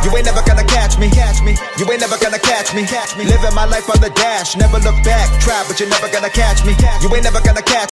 You ain't never gonna catch me. You ain't never gonna catch me. Living my life on the dash, never look back. Try, but you're never gonna catch me. You ain't never gonna catch